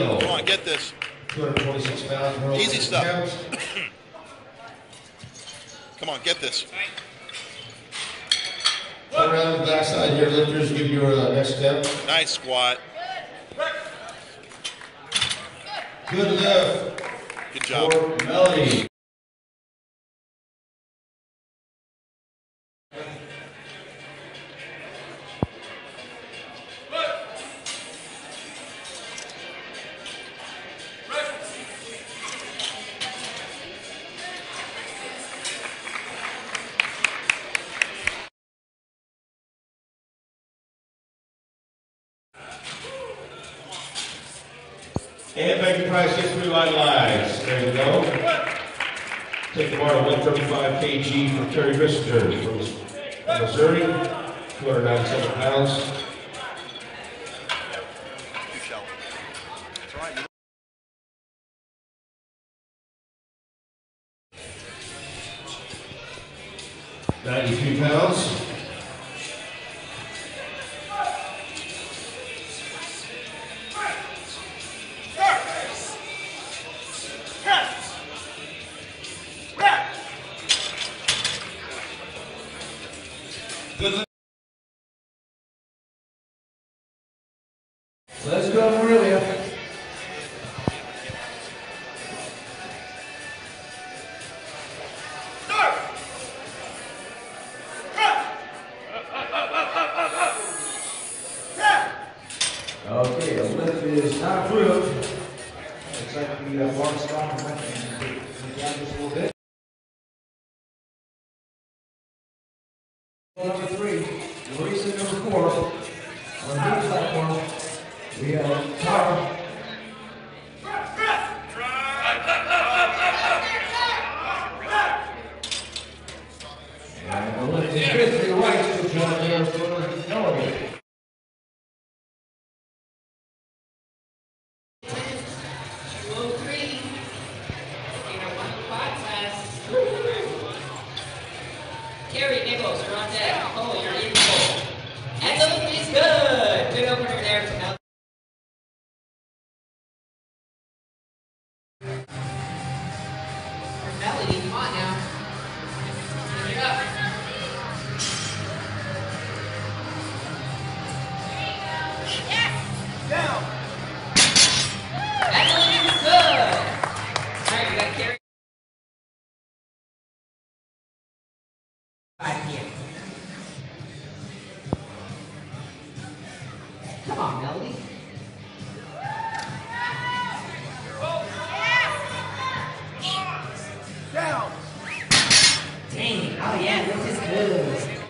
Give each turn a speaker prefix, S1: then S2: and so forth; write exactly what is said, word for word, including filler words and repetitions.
S1: Eagle.
S2: Come on, get this.
S1: two hundred twenty-six pounds.
S2: Easy stuff. Come on, get this.
S1: Turn around the backside here, lifters. Give your uh, next step.
S2: Nice squat.
S1: Good lift.
S2: Good job.
S1: For Melody. And thank you, prize six revitalized. There you go. Take the bar to one thirty-five kilograms from Terry Rissinger from Missouri, two hundred ninety-seven pounds. ninety-two pounds. Good. Let's go, Maria. Okay, the lift is not approved. Looks like we have one stop and down just a little bit. Number three, Marisa number four. On the new platform, we have Tara. And the lift is good to the right, so John there for Melody.
S3: Carrie Nichols, you're on deck. Oh, you're in goal. And the lift is good. Good opener there to Mel. Melody, come on now. Give it up. Down. And the lift is good. All right, we got Carrie. Right here. Come on, Melody. Down. Dang. Oh yeah, this is good.